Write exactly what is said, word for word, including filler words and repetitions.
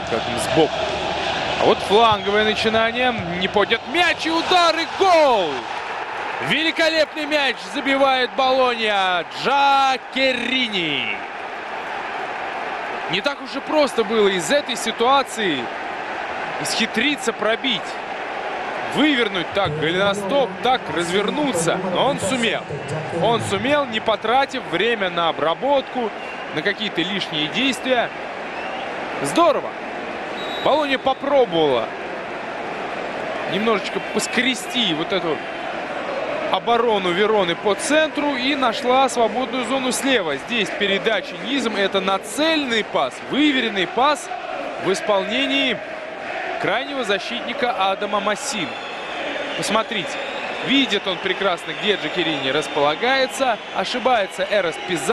как им сбоку. А вот фланговое начинание. Не поднят мяч и удар, и гол! Великолепный мяч забивает Болонья. Джакерини. Не так уж и просто было из этой ситуации исхитриться пробить. Вывернуть так голеностоп, так развернуться. Но он сумел. Он сумел, не потратив время на обработку, на какие-то лишние действия. Здорово. Болонья попробовала немножечко поскрести вот эту оборону Вероны по центру и нашла свободную зону слева. Здесь передача низом. Это нацеленный пас, выверенный пас в исполнении крайнего защитника Адама Массин. Посмотрите, видит он прекрасно, где Джакерини располагается. Ошибается Эрас Пизарро.